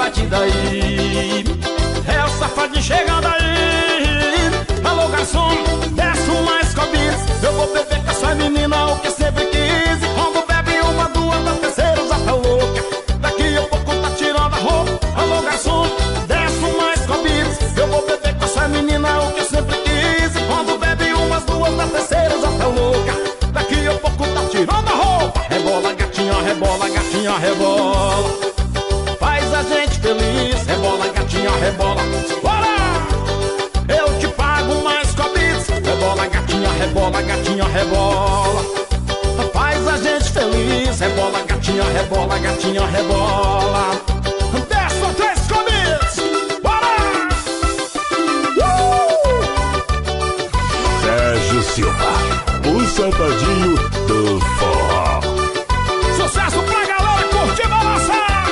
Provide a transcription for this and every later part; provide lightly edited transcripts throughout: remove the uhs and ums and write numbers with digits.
batida aí. É o safadinho chegando aí. Alô garçom, desce uma escobis. Eu vou beber com essa menina o que sempre quis. E quando bebe uma, duas, da terceira já tá louca. Daqui a pouco tá tirando a roupa. Alô garçom, desce uma escobis. Eu vou beber com essa menina o que eu sempre quis. E quando bebe umas, duas, da terceira já tá louca. Daqui a pouco tá tirando a roupa. Rebola gatinha, rebola gatinha, rebola. Faz a gente feliz. Rebola gatinha, rebola. Bora! Eu te pago mais cobis. Rebola gatinha, rebola gatinha, rebola. Faz a gente feliz. Rebola gatinha, rebola gatinha, rebola. Desce ou três cobis. Bora! Sérgio Silva, o safadinho do forró. Sucesso pra galera curtir balançar.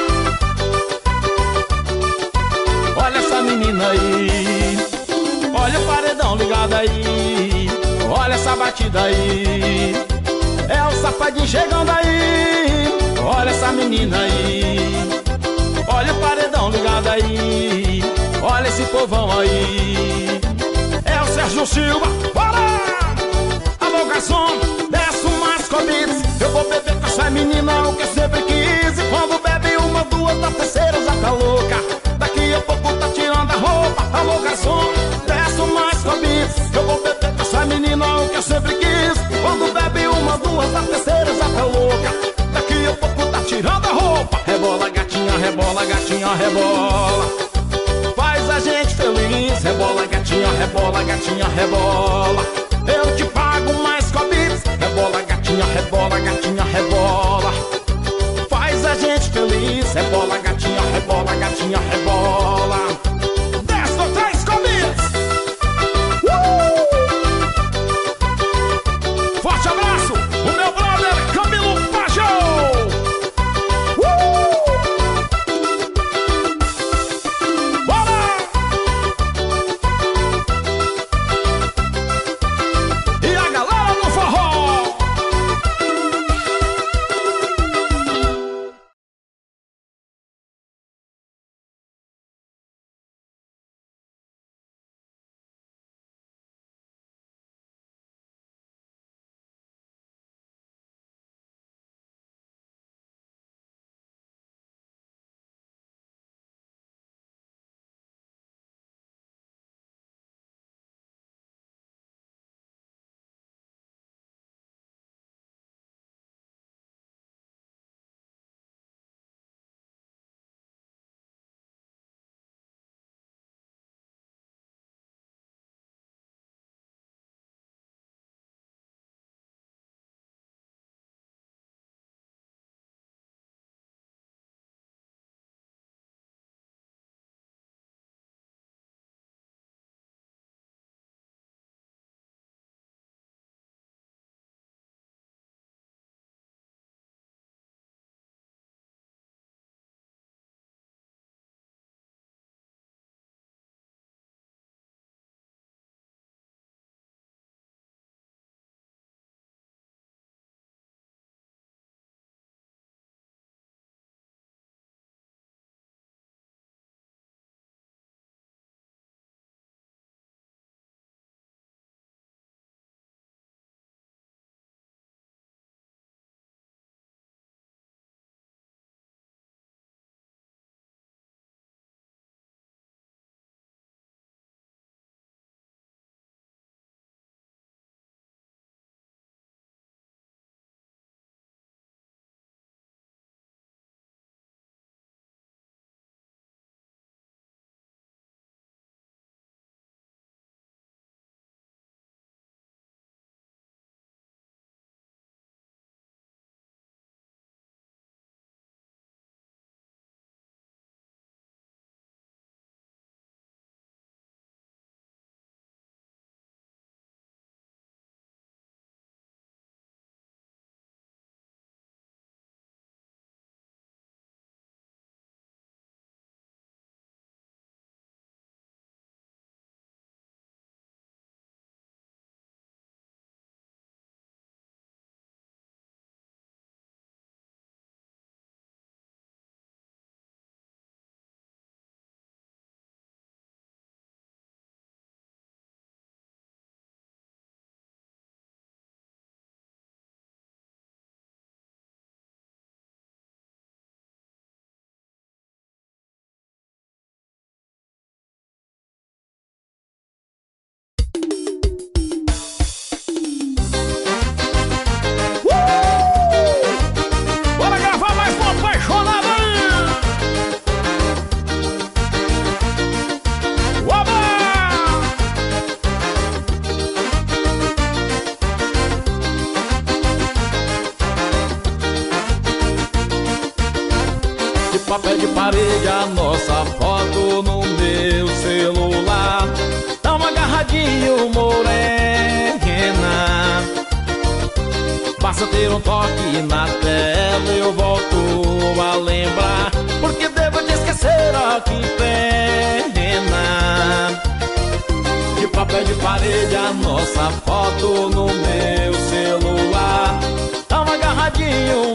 Olha essa menina aí. Olha o paredão ligado aí. Olha essa batida aí. É o safadinho chegando aí. Olha essa menina aí. Olha o paredão ligado aí. Olha esse povão aí. É o Sérgio Silva. Bora! Alô garçom, desce umas comidas. Eu vou beber com essa menina o que eu sempre quis. E quando bebe uma, duas, da terceira já tá louca. Daqui a pouco tá tirando a roupa. Alô garçom, desce umas comidas. Eu vou beber com essa menina o que eu sempre quis. E quando bebe uma, duas, da terceira já tá louca. Daqui a pouco tá tirando a roupa. Rebola gatinha, rebola gatinha, rebola. Faz a gente feliz. Rebola gatinha, rebola gatinha, rebola. Eu te pago mais cobis. Rebola gatinha, rebola gatinha, rebola. Faz a gente feliz. Rebola gatinha, rebola gatinha, rebola. Desce ou três cobis. Forte abraço, o meu brother Camilo Pajão. Bora! papel de parede a nossa foto no meu celular. Tamo agarradinho, morena. Basta ter um toque na tela, eu volto a lembrar. Porque devo te esquecer, ó que pena. De papel de parede a nossa foto no meu celular. Tamo agarradinho,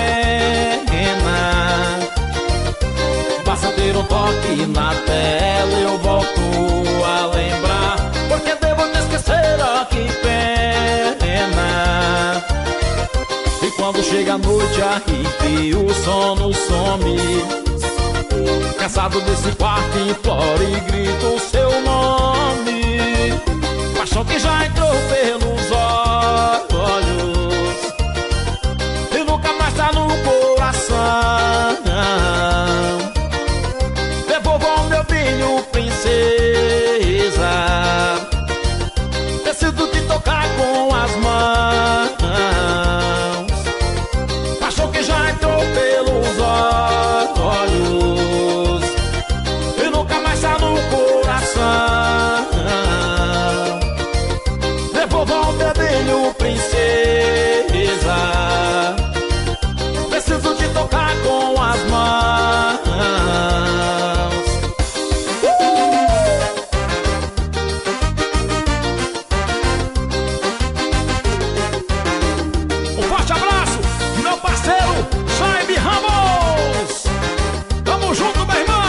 morena. Basta ter um toque na tela, eu volto a lembrar. Porque devo te esquecer, ó que pena. E quando chega a noite arrepio, o sono some. Cansado desse quarto, imploro e grito o seu nome. Paixão que já entrou pelos olhos e nunca mais tá no coração. Devolva o meu brilho, princesa. Preciso te tocar com as mãos. Paixão que já entrou pelos olhos e nunca mais tá no coração. Devolva o meu brilho, princesa. Preciso te tocar com as mãos. Um forte abraço, meu parceiro Jaime Ramos. Tamo junto, meu irmão.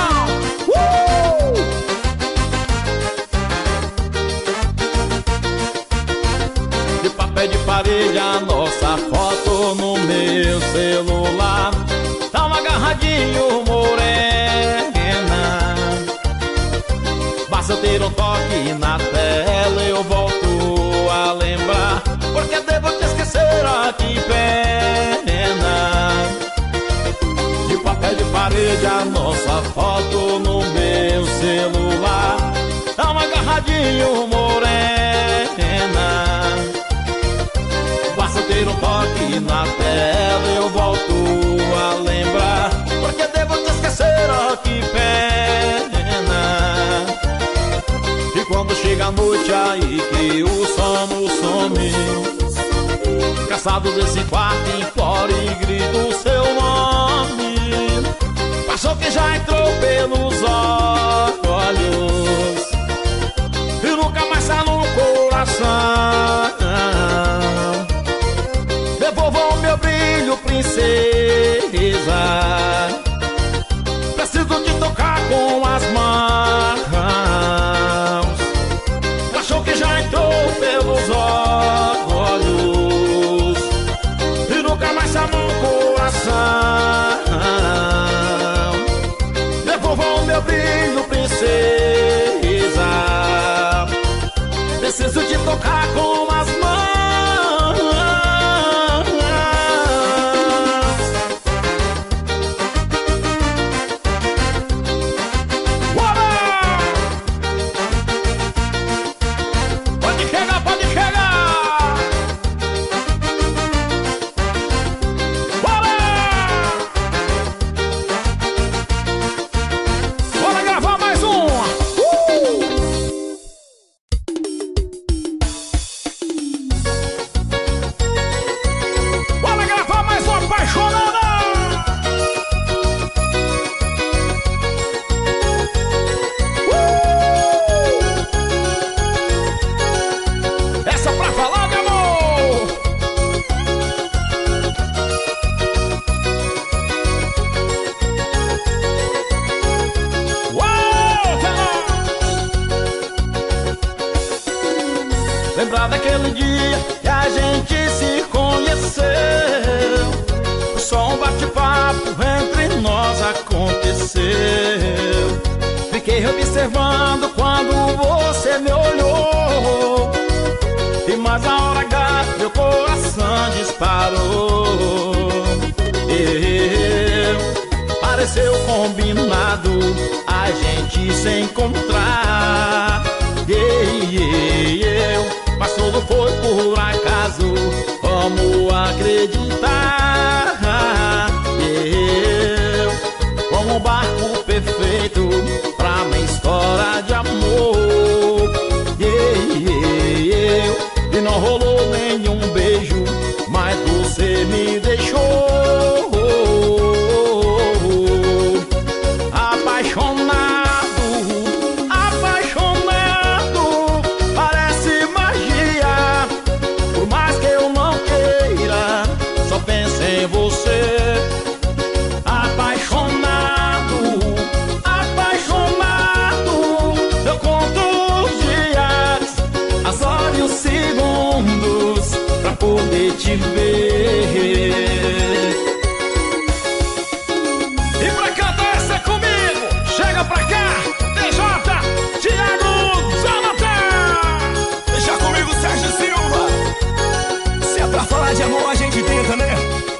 De papel de parede a nossa foto no meu celular. Tamo agarradinho, morena. Basta ter um toque na tela, eu volto a lembrar. Porque devo te esquecer, ó que pena. De papel de parede a nossa foto no meu celular. Tamo agarradinho, morena. Basta ter um toque na tela, eu volto a lembrar. Porque devo te esquecer, ó que pena. E quando chega a noite aí que o sono some. Cansado desse quarto, imploro e grito o seu nome. Paixão que já entrou pelos olhos e nunca mais tá no coração. Devolva o meu brilho, princesa. Preciso te tocar com as mãos. Paixão que já entrou pelos olhos e nunca mais tá no coração. Devolva o meu brilho, princesa. Preciso te tocar com as mãos. Pode chegar, pode chegar. Bora! Bora gravar mais uma. Bora gravar mais uma apaixonada. Essa pra falar, meu amor. Uou, Veloz! Lembrar daquele dia que a gente se conheceu. Só um bate-papo entre nós aconteceu. Fiquei observando quando você me olhou. E mais a hora H, meu coração disparou. Pareceu combinado a gente se encontrar. Mas tudo foi por acaso, vamos acreditar. não rolou nenhum beijo, mas você me deixou apaixonado, apaixonado. Parece magia, por mais que eu não queira, só penso em você. Apaixonado, apaixonado. Eu conto os dias, as horas e os segundos pra poder te ver. E pra cantar essa comigo, chega pra cá, DJ, Thiago, Jonathan. Deixa comigo, Sérgio Silva. Se é pra falar de amor, a gente tenta, né?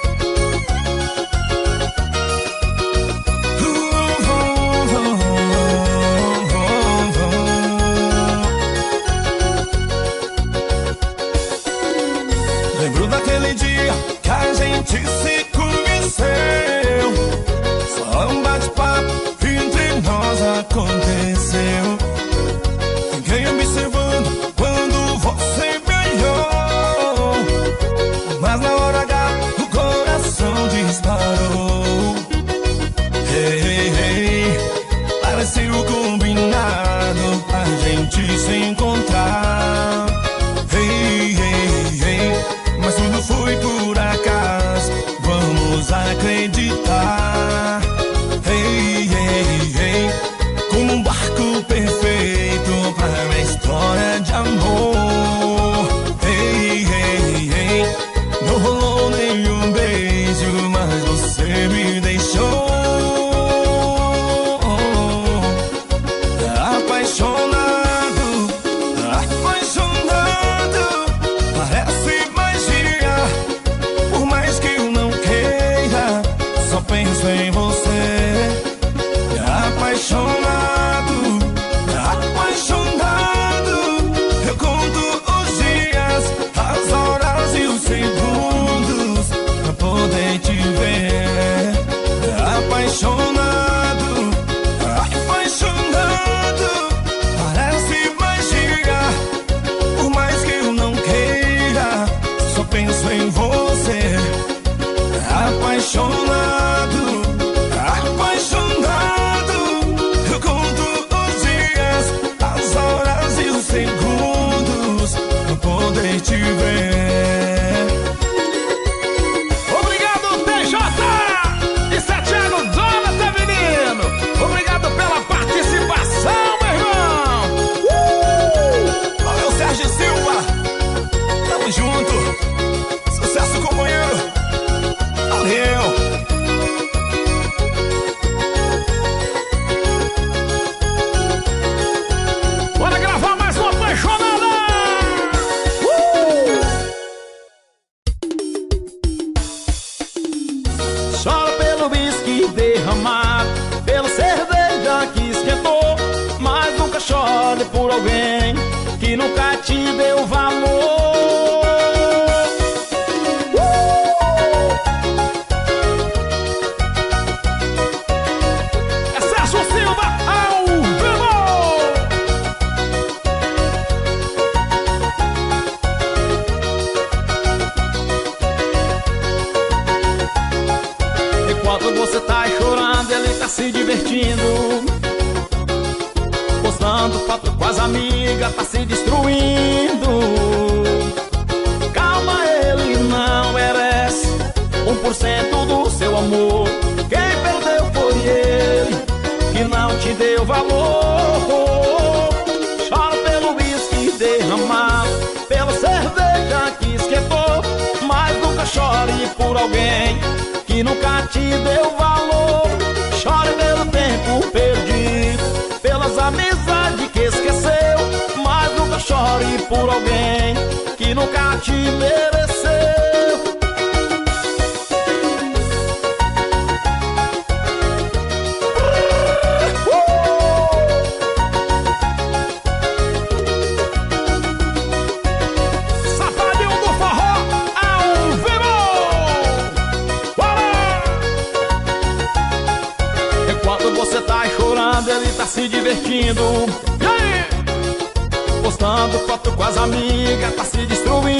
Lembro daquele dia que a gente se conheceu. Só um bate-papo entre nós aconteceu. Fiquei observando quando você veio, mas na hora H o coração disparou. Hey, hey, hey. Pareceu combinado a gente se encontrar. Hey, hey, hey. Mas tudo foi por acaso, vamos acreditar. Hey, hey, hey. Como um barco perfeito pra uma história de amor. Hey, hey, hey. Não rolou nenhum beijo, mas você me deixou apaixonado, apaixonado. Parece magia, por mais que eu não queira, só penso em você. Apaixonado, apaixonado. Eu conto os dias, as horas e os segundos pra poder te ver. Apaixonado, apaixonado. Parece magia, por mais que eu não queira, só penso em você. Apaixonado, apaixonado. Eu conto os dias, as horas e os segundos pra poder te ver. Obrigado, TJ! Isso é Thiago, Jonathan, menino! Obrigado pela participação, meu irmão! Valeu, Sérgio Silva. Tamo junto. Sucesso, companheiro. Valeu. Bora gravar mais uma apaixonada! Chora pelo whisky derramado, pela cerveja que esquentou, mas nunca chore por alguém que nunca te deu valor. É Sérgio Silva ao vivo! Enquanto você tá chorando, ele tá se divertindo, postando foto com as amigas, tá se destruindo. Calma, ele não merece 1% do seu amor. Quem perdeu foi ele, que não te deu valor. Chora pelo whisky derramado, pela cerveja que esquentou, mas nunca chore por alguém que nunca te deu valor. Chore pelo tempo perdido, pelas amizades que esqueceu, mas nunca chore por alguém que nunca te mereceu. Safadinho do forró ao vivo! Bora! Enquanto você tá chorando, ele tá se divertindo. E aí? Postando foto com as amigas, tá se destruindo.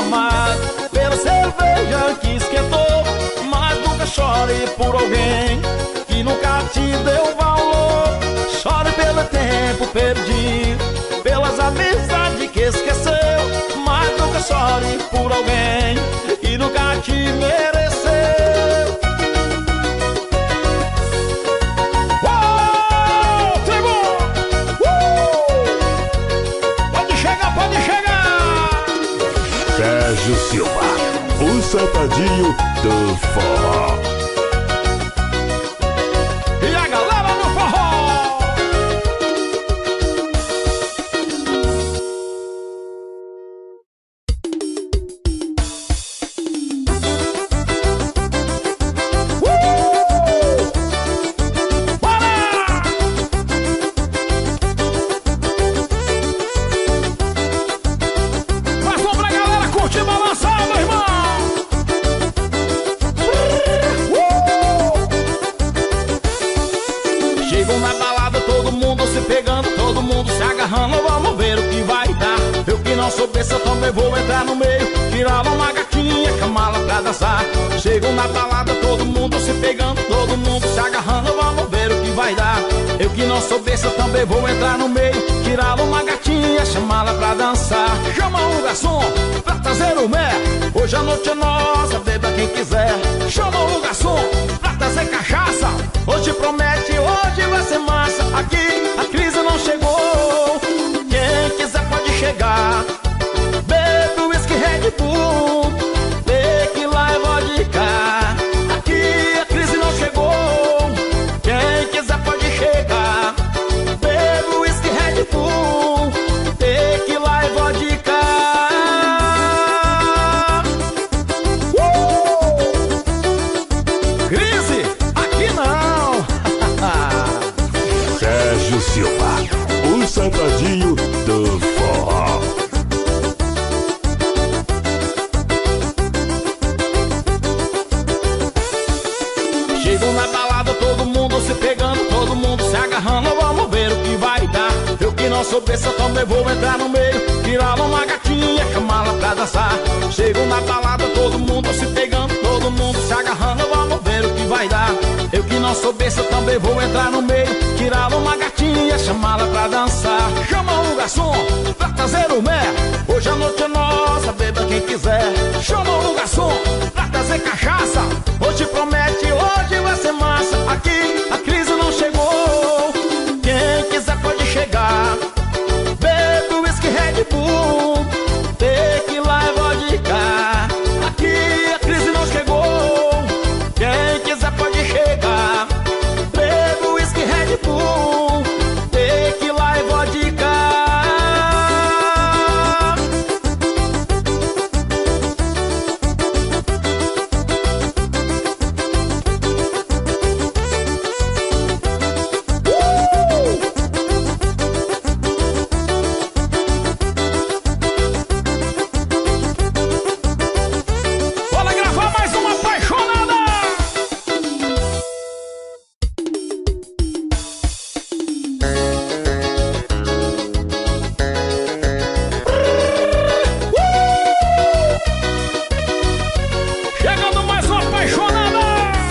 amar pela cerveja que esquentou, mas nunca chore por alguém que nunca te deu valor. Chore pelo tempo perdido, pelas amizades que esqueceu, mas nunca chore por alguém que nunca te mereceu. Sérgio Silva, o safadinho do forró. E a galera do forró. Vamos ver o que vai dar. Eu que não souber, se eu também vou entrar no meio, tirar uma gatinha, chamá-la pra dançar. Chego na balada, todo mundo se pegando, todo mundo se agarrando. Vamos ver o que vai dar. Eu que não souber, se eu também vou entrar no meio, tirar uma gatinha, chamá-la pra dançar. Chama o garçom pra trazer o mé, hoje a noite é nossa, beba quem quiser. Chama o garçom pra trazer cachaça, hoje promete, hoje vai ser massa. Aqui a crise não chegou, quem quiser pode chegar. Bebe whisky, Red Bull, tequila e vodka. Aqui a crise não chegou, quem quiser pode chegar. Bebe whisky, Red Bull, tequila e vodka. Crise? Aqui não. Sérgio Silva, o safadinho do forró. Chego na balada, todo mundo se pegando, todo mundo se agarrando. Vamos ver o que vai dar. Eu que não souber, se eu também vou entrar no meio, tirar uma gatinha, chamá-la pra dançar. Chego na balada, todo mundo se pegando, todo mundo se agarrando. Vamos ver o que vai dar. Eu que não souber, se eu também vou entrar no meio, tirar uma gatinha, chamá-la pra dançar. Chama o garçom pra trazer o mé, hoje a noite é nossa, beba quem quiser. Chama o garçom pra trazer cachaça, hoje promete, hoje vai ser massa. Aqui a crise não chegou, quem quiser pode chegar. Bebe whisky, Red Bull, tequila e vodka. Aqui a crise não chegou, quem quiser pode chegar. Bebe whisky, Red Bull, tequila e vodka. Bora gravar mais uma apaixonada. Chegando mais uma apaixonada.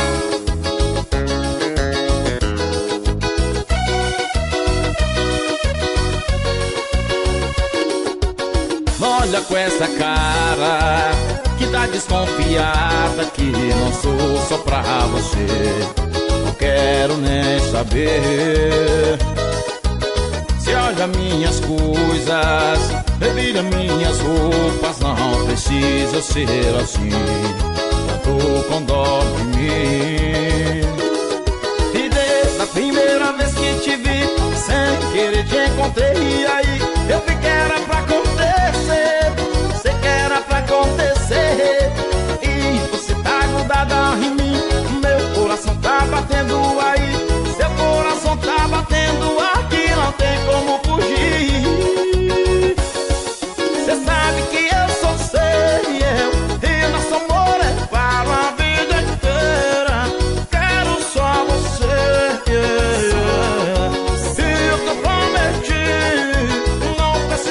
Olha com essa cara que tá desconfiada, que não sou só pra você. Não quero nem saber. Se olha minhas coisas, revira minhas roupas, não precisa ser assim. Já tô com dó de mim. E desde a primeira vez que te vi, sem querer te encontrei, e aí eu vi que era pra acontecer. Sei que era pra acontecer, e você tá grudada em mim. Meu coração tá batendo aí, seu coração tá batendo aqui, não tem como fugir. Cê sabe que eu sou seu e nosso amor é para a vida inteira. Quero só você, e eu te prometi, não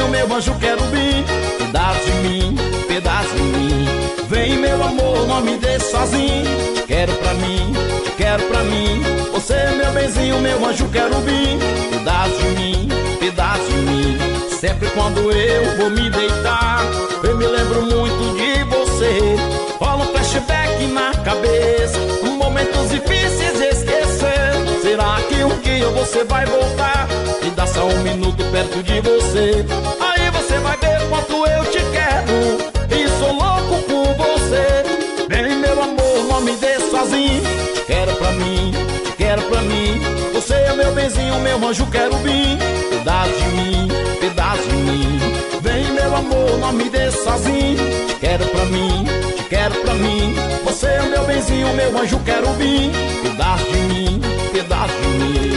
benzinho, meu anjo querubim, pedaço de mim, pedaço de mim. Vem meu amor, não me deixe sozinho, te quero pra mim, te quero pra mim. Você é meu benzinho, meu anjo querubim, pedaço de mim, pedaço de mim. Sempre quando eu vou me deitar, eu me lembro muito de você. Rola um flashback na cabeça, momentos difíceis de esquecer. Será que um dia você vai voltar e dar só um minuto perto de você? Aí você vai ver quanto eu te quero e sou louco por você. Vem meu amor, não me deixe sozinho, te quero pra mim, te quero pra mim. Você é meu benzinho, meu anjo querubim, pedaço de mim, pedaço de mim. Vem meu amor, não me deixe sozinho, te quero pra mim, te quero pra mim. Você é meu benzinho, meu anjo querubim, pedaço de mim, pedaço de mim.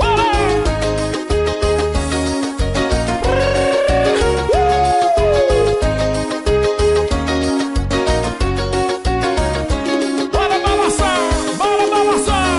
Bora balançar, bora balançar.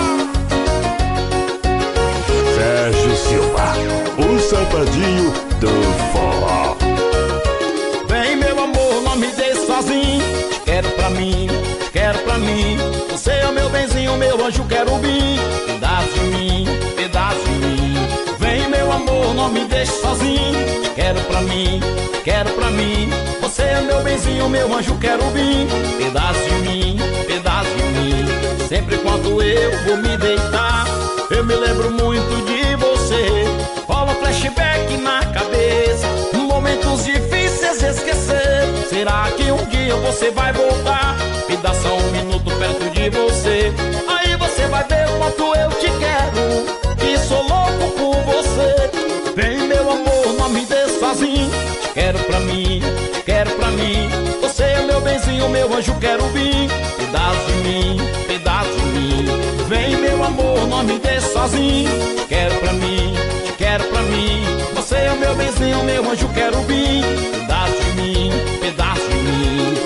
Sérgio Silva, o safadinho do forró. Vem meu amor, não me deixe sozinho, te quero pra mim, te quero pra mim. Você é meu benzinho, meu anjo querubim, pedaço de mim, pedaço de mim. Vem meu amor, não me deixe sozinho, te quero pra mim, te quero pra mim. Você é meu benzinho, meu anjo querubim, pedaço de mim, pedaço de mim. Sempre quando eu vou me deitar, eu me lembro muito de você. Rola um flashback na cabeça, momentos difíceis de esquecer. Será que um dia você vai voltar e dar só um minuto perto de você? Aí você vai ver quanto eu te quero e sou louco por você. Vem meu amor, não me deixe sozinho, te quero pra mim, te quero pra mim. Você é meu benzinho, meu anjo querubim, pedaço de mim, pedaço de mim. Vem meu amor, não me deixe sozinho, te quero pra mim, te quero pra mim. Você é meu benzinho, meu anjo querubim, pedaço de mim, pedaço de mim.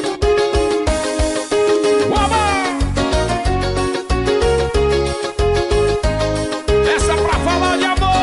Essa é pra falar de amor.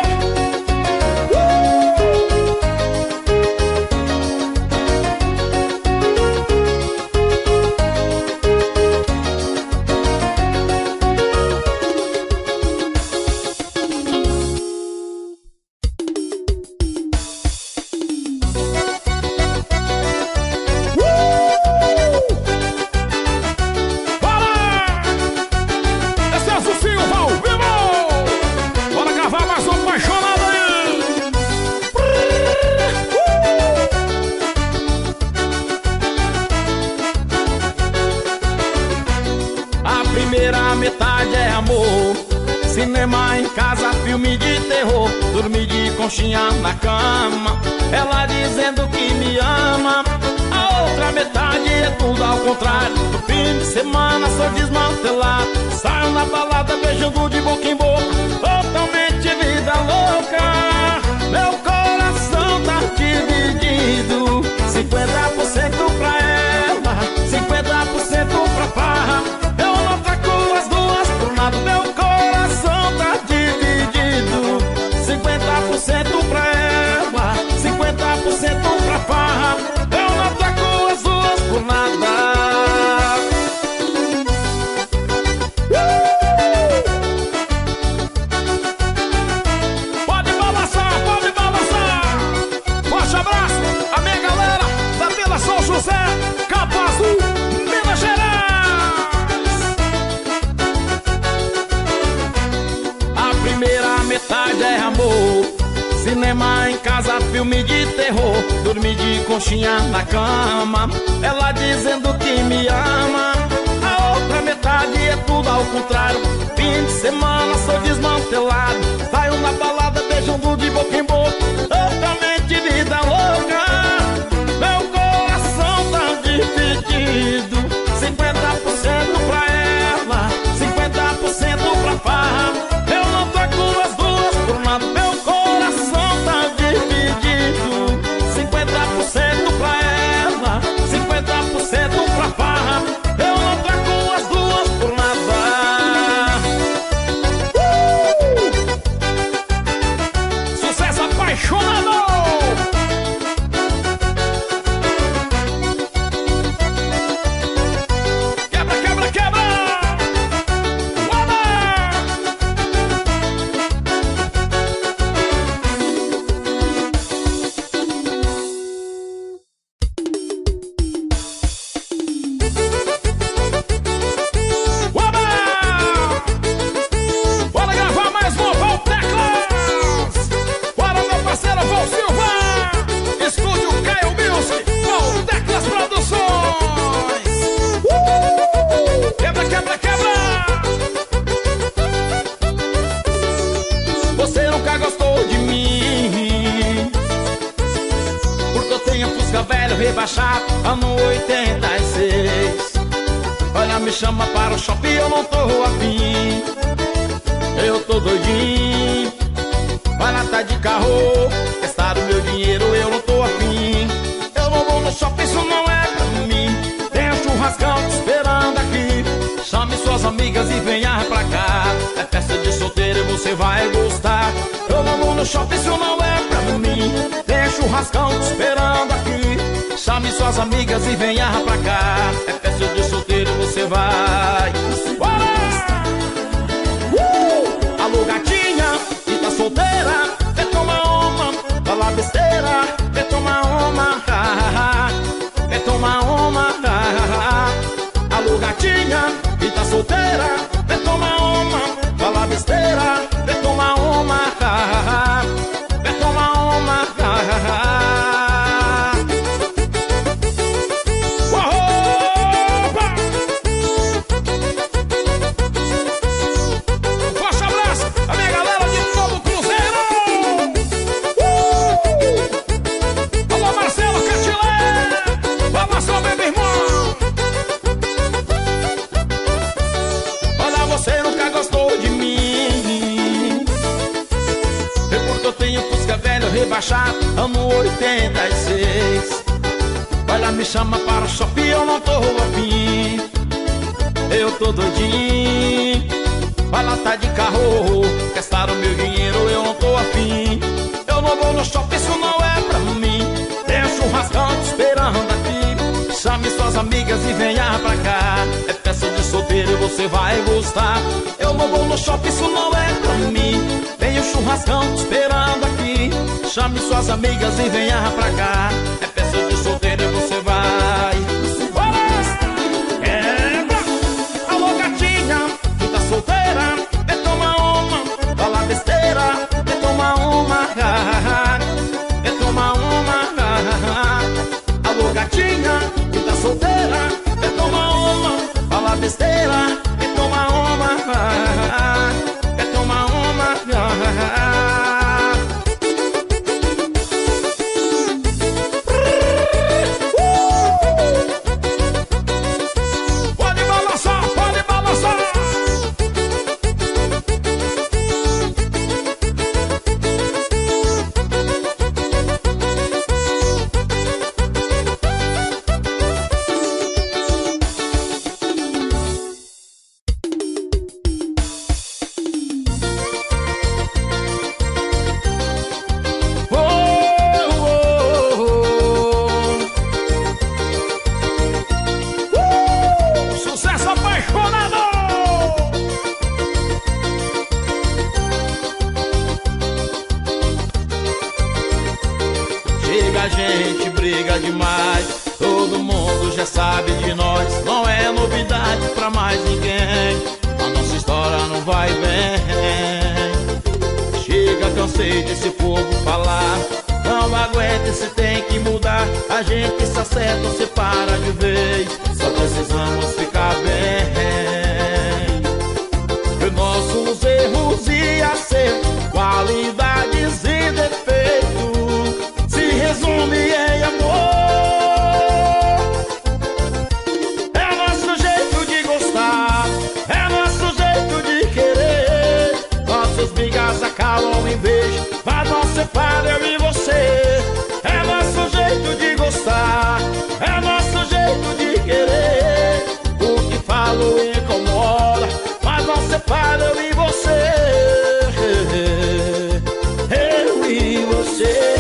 Metade é amor, cinema em casa, filme de terror, dormir de conchinha na cama, ela dizendo que me ama. A outra metade é tudo ao contrário, no fim de semana sou desmantelado, saio na balada beijando de boca em boca, totalmente vida louca. Meu coração tá dividido, 50% pra ela, 50% pra farra. Meu coração tá dividido, 50% pra ela, 50% pra farra. Eu não troco as duas por nada. Pode balançar, pode balançar. Forte abraço, a minha galera da Vila São José, Cabo Azul, Minas Gerais. Metade é amor, cinema em casa, filme de terror, dormir de conchinha na cama, ela dizendo que me ama. A outra metade é tudo ao contrário, fim de semana sou desmantelado, saio na balada beijando de boca em boca, totalmente vida louca. Meu coração tá dividido, 50% pra ela, 50% pra farra. Meu coração tá dividido, 50% pra ela, 50% pra farra. Eu não troco as duas por nada. velho rebaixado, ano 86. Olha, me chama para o shopping, eu não tô afim. Eu tô doidinho. Olha, tá de carro, gastaram meu dinheiro, eu não tô afim. Eu não vou no shopping, isso não é pra mim. Tem um churrascão te esperando aqui. Chame suas amigas e venha pra cá. É festa de solteiro e você vai gostar. Eu não vou no shopping, isso não é pra mim. Tem um churrascão te esperando aqui. Chame suas amigas e venha pra cá. É festa de solteiro e você vai. Alô, gatinha, que tá solteira, vem tomar uma, fala besteira, vem tomar uma, vem tomar uma. Alô, gatinha, que tá solteira, vem tomar uma, fala besteira, vem tomar uma, vem tomar uma. Rebaixado, ano 86. Olha, me chama para o shopping, eu não tô afim. Eu tô doidinho. Olha, tá de carro, gastaram meu dinheiro, eu não tô afim. Eu não vou no shopping, isso não é pra mim. Tem um churrascão te esperando aqui. Chame suas amigas e venha pra cá. É festa de solteiro e você vai gostar. Eu não vou no shopping, isso não é pra mim. Tem um churrascão te esperando aqui. Chame suas amigas e venha pra cá. É festa de solteiro e você vai. Alô, gatinha, que tá solteira, vem tomar uma, fala besteira, vem tomar uma, vem tomar uma. Alô, gatinha, que tá solteira, vem tomar uma, fala besteira, vem tomar uma, vem tomar uma. A gente briga demais, todo mundo já sabe de nós. Não é novidade pra mais ninguém, a nossa história não vai bem. Chega, cansei desse povo falar, não aguenta, se tem que mudar. A gente se acerta ou se para de vez, só precisamos ficar bem. E nossos erros e acertos, qualidades e defeitos, resume em amor. É nosso jeito de gostar, é nosso jeito de querer. Nossas brigas acabam em beijo, mas não separa eu e você. É nosso jeito de gostar, é nosso jeito de querer. O que falo incomoda, mas não separa eu e você. Eu e você.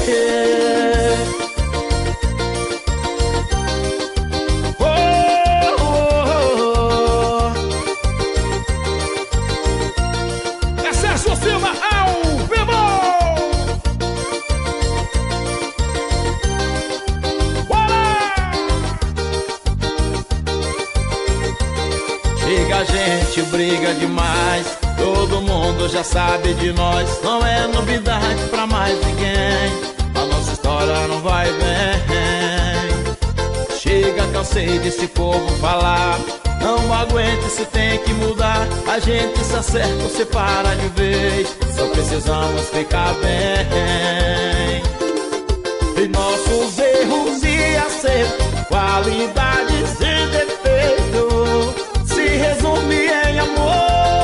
A gente briga demais, todo mundo já sabe de nós. Não é novidade pra mais ninguém, a nossa história não vai bem. Chega, cansei desse povo falar, não aguento, se tem que mudar. A gente se acerta ou se para de vez, só precisamos ficar bem. E nossos erros e acertos, qualidades e defeito se resume em amor.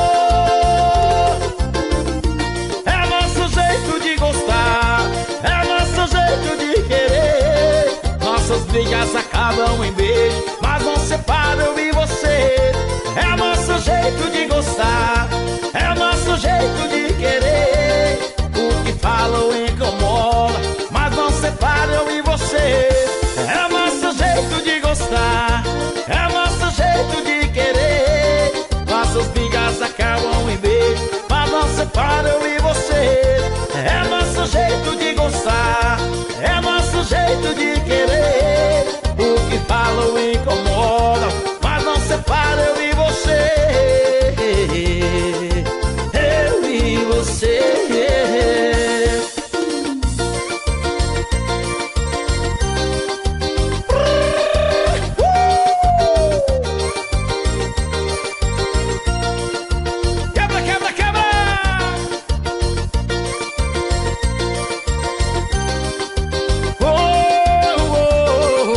É nosso jeito de gostar, é nosso jeito de querer. Nossas brigas acabam em beijo, mas não separa eu e você. É nosso jeito de gostar, é nosso jeito de querer. O que falam incomoda, mas não separa eu e você. É nosso jeito de gostar, é nosso jeito de querer. Nossas brigas acabam em beijo, mas não separa eu e você. É nosso jeito de gostar, é nosso jeito de querer. O que falam incomoda, mas não separa eu e você. Eu e você. Quebra, quebra, quebra. Oh, oh, oh.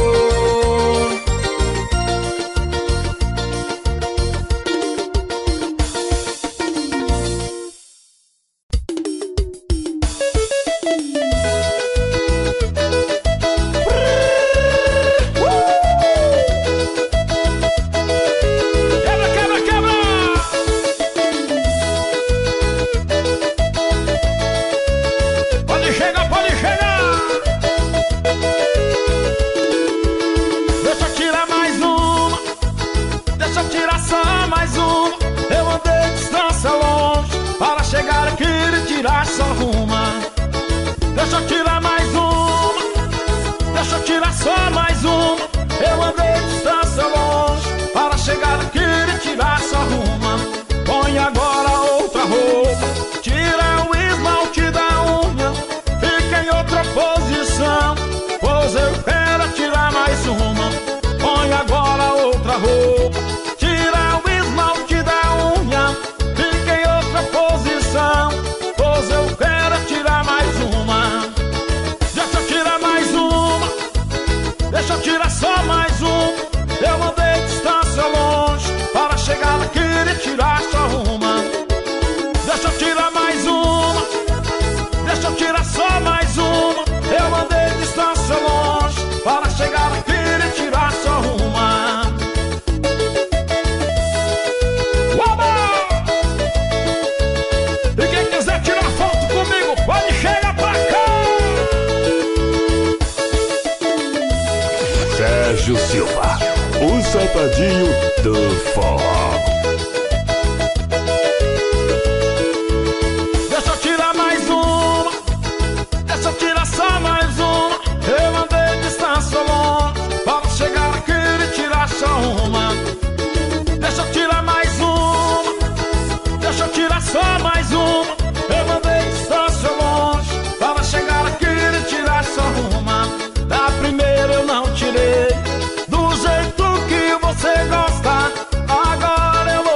Quebra, quebra, quebra. Pode chegar, pode chegar. Deixa eu tirar mais uma, deixa eu tirar só mais uma. Eu andei distância longe para chegar aqui e tirar só uma. Deixa eu tirar mais uma, deixa eu tirar só mais uma. Eu andei distância longe para chegar aqui e tirar só uma. Põe agora outra roupa, tira o esmalte da unha, fica em outra posição, pois eu quero tirar mais uma. Põe agora outra roupa, tira o esmalte da unha, fica em outra posição, pois eu quero tirar mais uma. Deixa eu tirar mais uma, deixa eu tirar só mais uma. Eu andei distância longe para chegar aqui e tirar só uma. Deixa eu tirar mais uma, deixa eu tirar só mais uma. Eu andei distância longe para chegar aqui e tirar só uma. Uaba! E quem quiser tirar foto comigo, pode chegar pra cá. Sérgio Silva, o safadinho do forró. Deixa eu tirar mais uma, deixa eu tirar só mais uma. Eu andei distância longe para chegar aqui e tirar só uma. Deixa eu tirar mais uma, deixa eu tirar só mais uma. Eu andei distância longe para chegar aqui e tirar só uma. Da primeira eu não tirei, do jeito que você gosta. Agora eu vou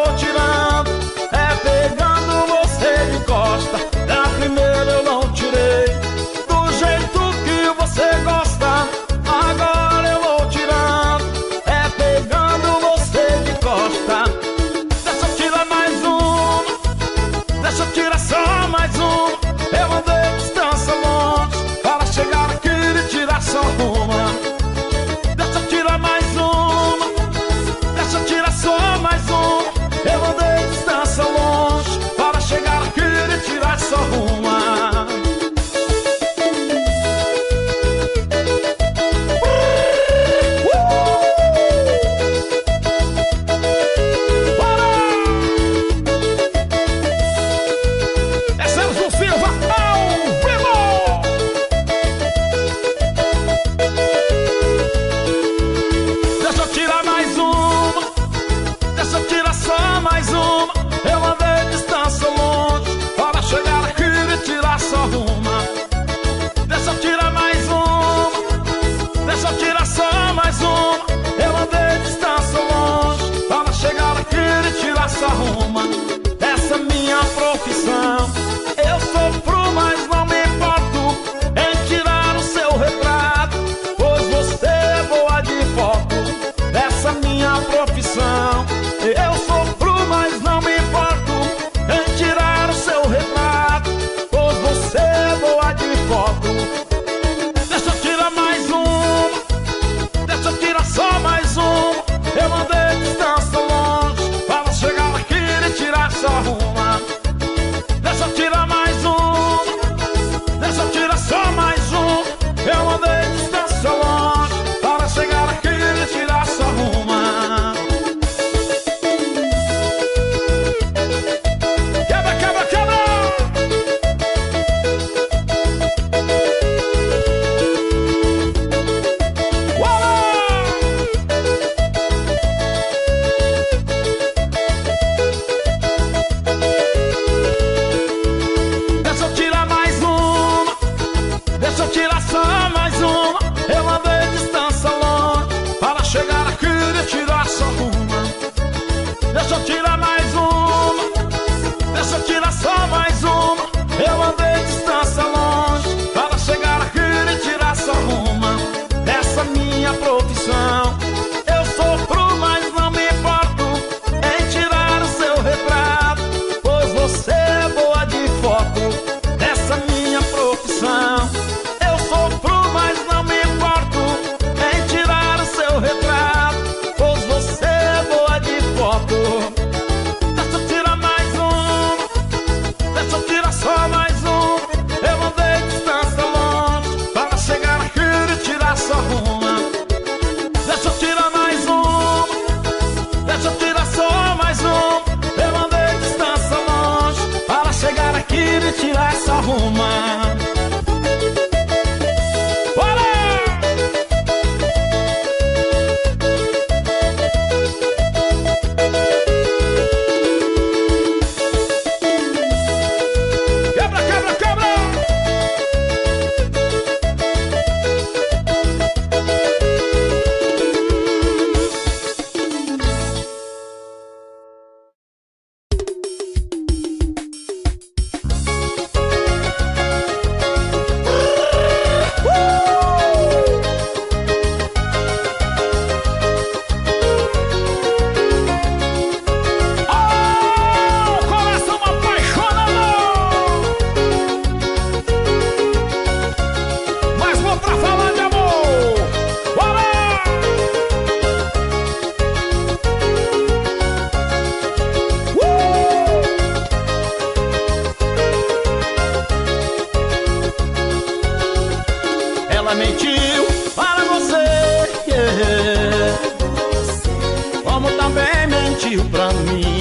mentiu pra mim.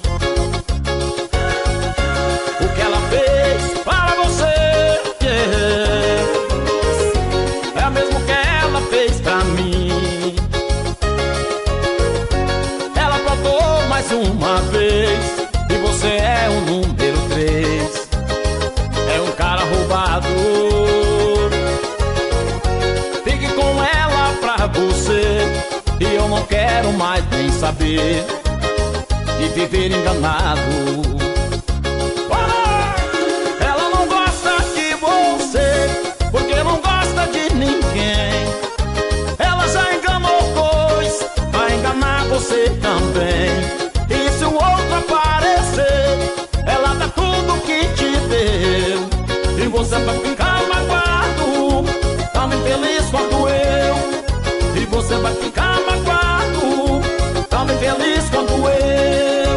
O que ela fez para você, é o mesmo que ela fez pra mim. Ela plantou mais uma vez e você é o número 3. É um cara roubado. Fique com ela pra você, e eu não quero mais nem saber de viver enganado. Ela não gosta de você, porque não gosta de ninguém. Ela já enganou, pois vai enganar você também. E se o outro aparecer, ela dá tudo que te deu, e você vai ficar magoado, tão infeliz quanto eu. E você vai ficar magoado, tão infeliz quanto eu.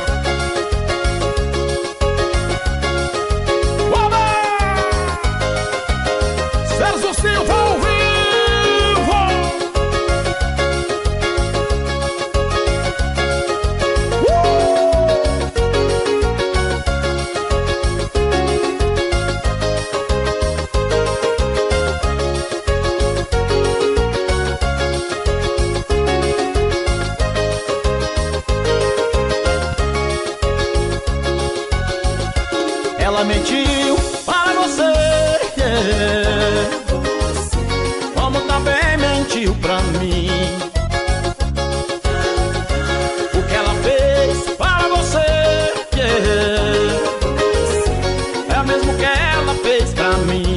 Oba! Sérgio Silva ao vivo! Ela mentiu para você, como também mentiu pra mim. O que ela fez para você, é o mesmo que ela fez pra mim.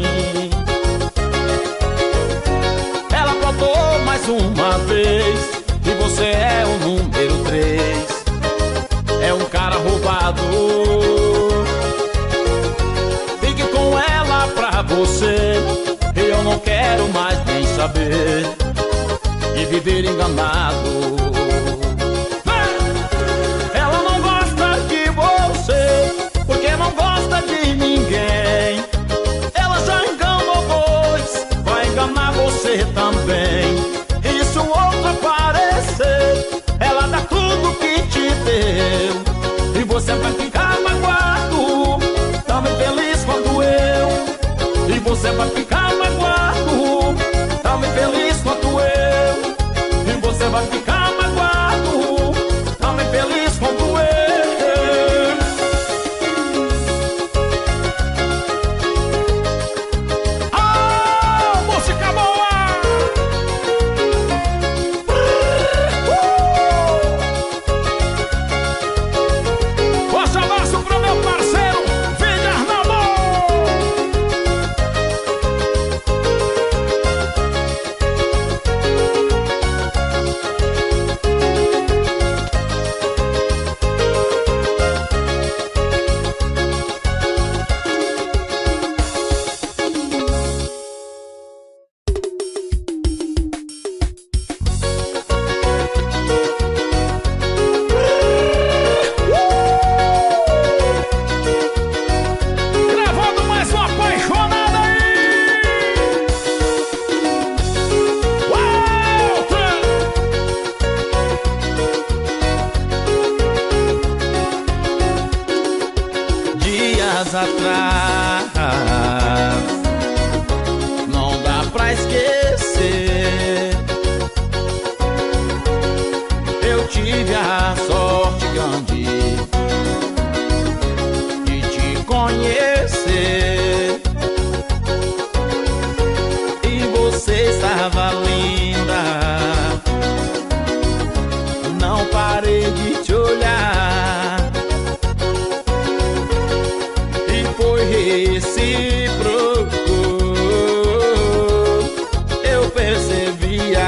Ela plantou mais uma vez e você é o número 3. É um cara roubado. Você, eu não quero mais nem saber de viver enganado. Ela não gosta de você, porque não gosta de ninguém. Ela já enganou, pois vai enganar você também. E se o outro aparecer, ela dá tudo que te deu, e você vai ficar magoado, tão infeliz quanto eu. E você vai ficar magoado, tão infeliz quanto eu. E você vai ficar magoado, tão infeliz quanto eu. Ah, música boa! Forte abraço pro meu parceiro Vigar Namor. Gravando mais uma apaixonada aí! Walter! Dias atrás, não dá pra esquecer. Eu tive a sorte grande de te conhecer, e você estava linda. Não parei de te olhar, e foi recíproco. Eu percebia,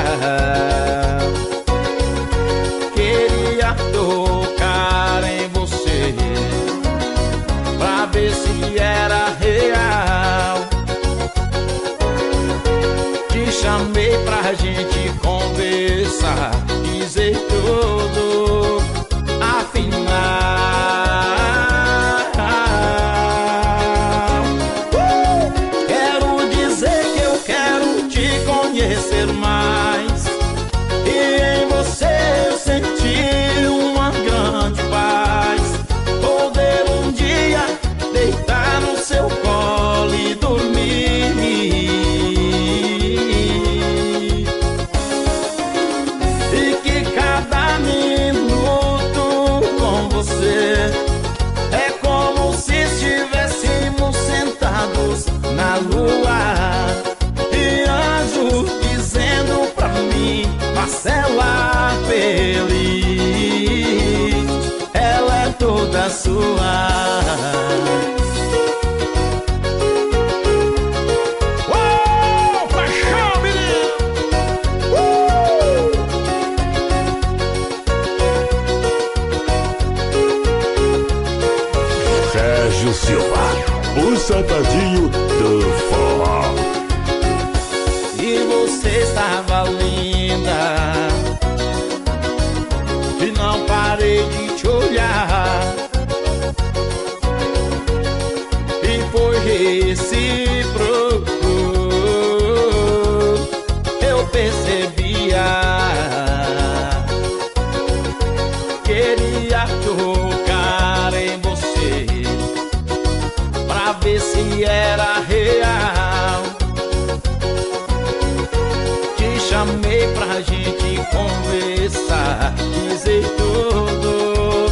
queria tocar em você pra ver se era real. Te chamei pra gente conversar, dizer tudo, afinal quero dizer que eu quero te conhecer mais, e em você eu senti um faça ela feliz, ela é toda sua. Sérgio Silva, o safadinho do forró. E você estava linda, e não parei de te olhar, e foi recíproco, eu percebia. Queria tocar em você pra ver se era real. Te chamei pra gente conversar, dizer tudo,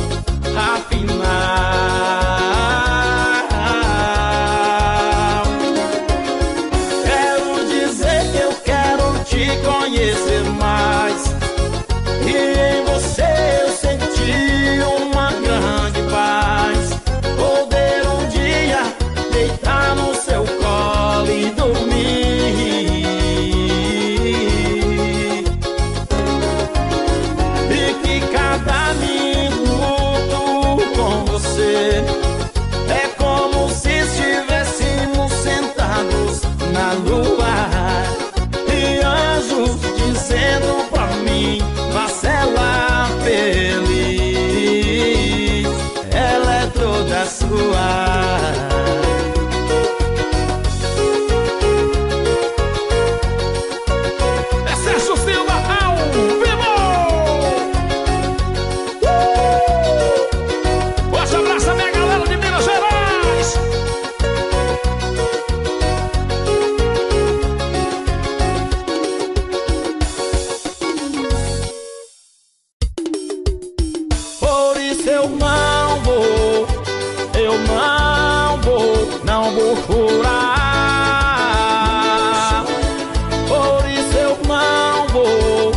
afinal. Quero dizer que eu quero te conhecer mais, e em você eu senti uma grande paz. Poder um dia deitar no seu colo e dormir, e que cada minuto com você é como se estivéssemos sentados na lua, e anjos dizendo pra mim: faça ela feliz, ela é toda sua. É Sérgio Silva ao vivo! Forte abraço a minha galera de Minas Gerais! Por isso eu não vou chorar. Por isso eu não vou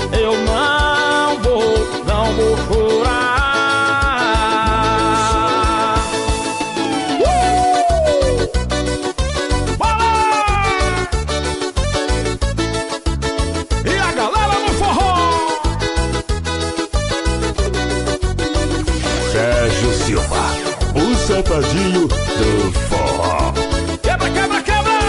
chorar. Bora! E a galera no forró! Sérgio Silva, o safadinho do forró. Quebra, quebra, quebra!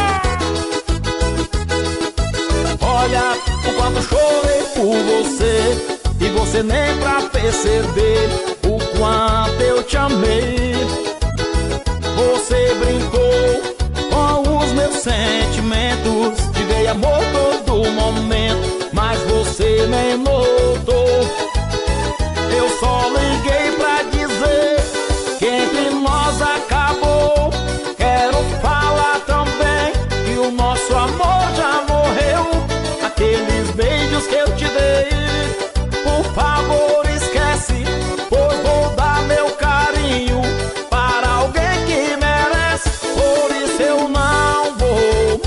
Olha o quanto chorei por você, e você nem pra perceber o quanto eu te amei. Você brincou com os meus sentimentos, te dei amor todo momento, mas você nem notou. Eu só liguei pra dizer que entre nós acabou. Quero falar também que o nosso amor já morreu. Aqueles beijos que eu te dei, por favor esquece, pois vou dar meu carinho para alguém que merece. Por isso eu não vou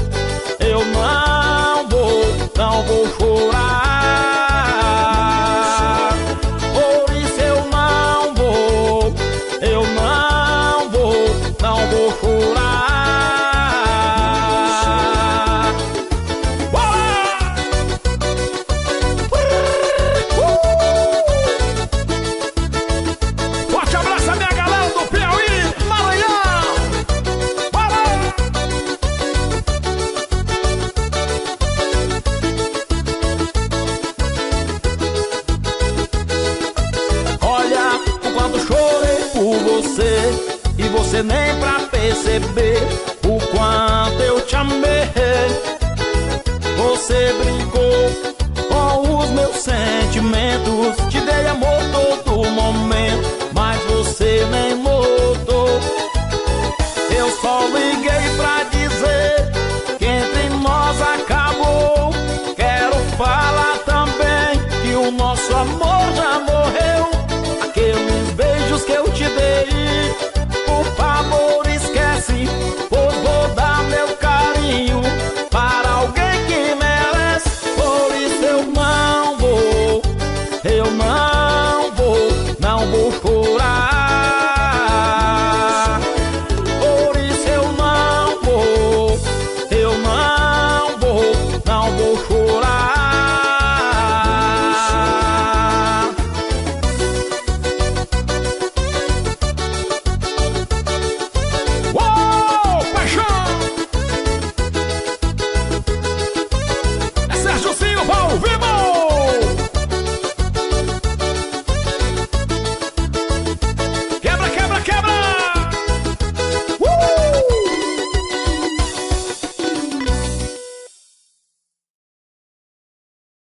chorar. Por isso eu não vou chorar. Forte abraço a minha galera do Piauí, Maranhão. Bora! Olha o quanto chorei por você, e você nem pra perceber o quanto eu te amei. Você brincou com os meus sentimentos, te dei amor todo momento, mas você nem notou. Eu só liguei pra dizer que entre nós acabou. Quero falar também que o nosso amor